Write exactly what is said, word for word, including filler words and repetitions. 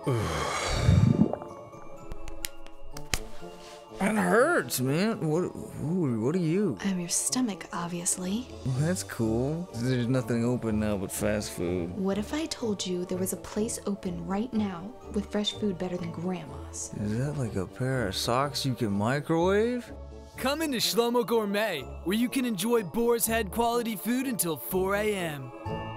It hurts, man. What, who, what are you? I'm your stomach, obviously. Well, that's cool. There's nothing open now but fast food. What if I told you there was a place open right now with fresh food better than Grandma's? Is that like a pair of socks you can microwave? Come into Shlomo Gourmet, where you can enjoy Boars Head quality food until four A M